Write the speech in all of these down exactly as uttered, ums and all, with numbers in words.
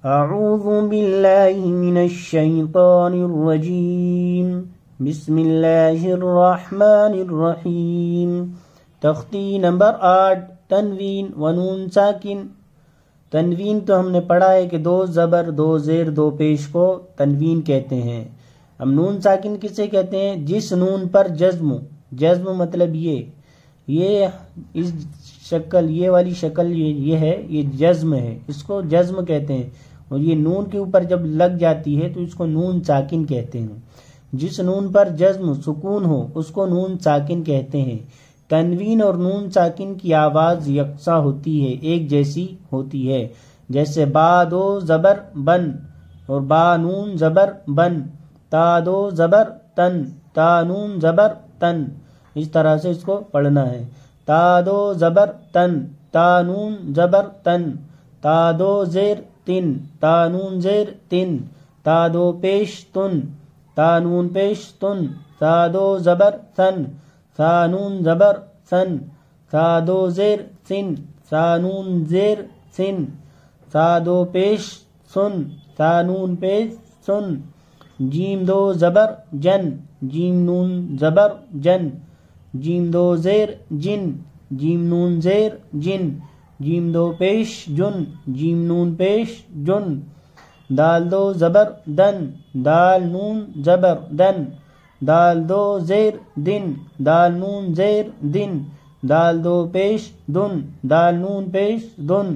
اعوذ باللہ من الشیطان الرجیم بسم اللہ الرحمن الرحیم۔ تختی نمبر آٹھ، تنوین و نون ساکن۔ تنوین تو ہم نے پڑھا ہے کہ دو زبر دو زیر دو پیش کو تنوین کہتے ہیں۔ ہم نون ساکن کسے کہتے ہیں؟ جس نون پر جزم جزم مطلب یہ یہ اس شکل یہ والی شکل یہ, یہ ہے یہ جزم ہے، اس کو جزم کہتے ہیں، اور یہ نون کے اوپر جب لگ جاتی ہے تو اس کو نون ساکن کہتے ہیں۔ جس نون پر جزم سکون ہو اس کو نون ساکن کہتے ہیں۔ تنوین اور نون ساکن کی آواز یکساں ہوتی ہے، ایک جیسی ہوتی ہے، جیسے با دو زبر بن اور با نون زبر بن، تا دو زبر تن، تا نون زبر تن، اس طرح سے اس کو پڑھنا ہے۔ تا دو زبر تن، تا نون زبر تن، تا دو زیر تن، تا نون زیر تن، تا دو پیش تن، تا نون پیش تن، تا دو زبر ثن، تا نون زبر ثن، تا دو زیر سن، تا نون زیر سن، تا دو پیش سن، تا نون پیش سن۔ جیم دو زبر جن، جیم نون زبر جن، جیم دو زیر جن، جیم نون زیر جن، جیم دو پیش جن، جیم نون پیش جن۔ دال دو زبر دن، دال نون زبر دن، دال دو زیر دن، دال نون زیر دن، دال دو پیش دن، دال نون پیش دن۔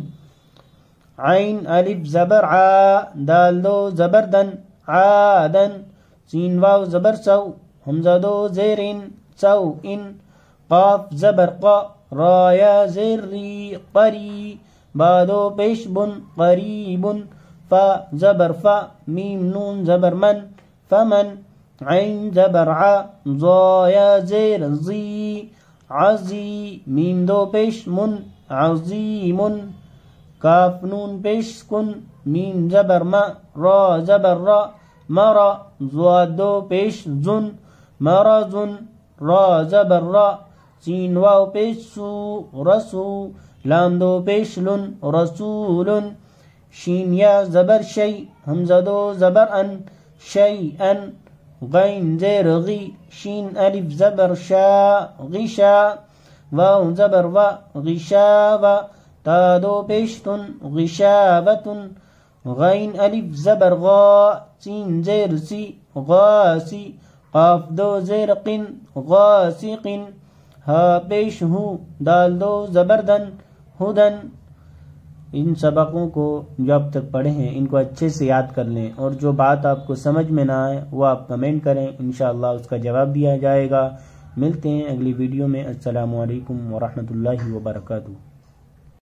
عین الف زبر ع، دال دو زبر دن، عادن۔ سین واو زبر سو، حمزہ دو زیر ان، سو ان۔ قاف زبر ق، را یا زیر ری، قری۔ با دو پیش بن، قریب۔ فا زبر فا، میم نون زبر من، فمن۔ عین زبر ع، ضا یا زیر زی، عزی۔ میم دو پیش من، عظیم۔ کاف نون پیش کن، میم زبر ما، را زبر را، مرا۔ ضاد دو پیش زن، مرزن۔ را زبر را، سین واو پیش سو، رسو۔ لام دو پیش لن، رسول۔ شین یا زبر شی، حمزہ دو زبر ان، شیئن۔ غین زیر غی، شین الف زبر شا، غشا۔ واو زبر و، غشاوہ۔ تا دو پیش تن، غشاوتن۔ غین الف زبر غا، سین زیر سی، غاسی۔ قاف دو زیر قن، غاسقن۔ ہا پیش ہو، دال دو زبر دن، ہدن۔ ان سبقوں کو جو اب تک پڑھے ہیں ان کو اچھے سے یاد کر لیں، اور جو بات آپ کو سمجھ میں نہ آئے وہ آپ کمنٹ کریں، انشاءاللہ اس کا جواب دیا جائے گا۔ ملتے ہیں اگلی ویڈیو میں۔ السلام علیکم ورحمۃ اللہ وبرکاتہ۔